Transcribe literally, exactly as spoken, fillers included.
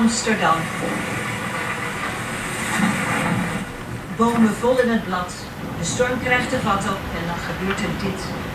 Amsterdam. Bomen vol in het blad. De storm krijgt de vat op en dan gebeurt er dit.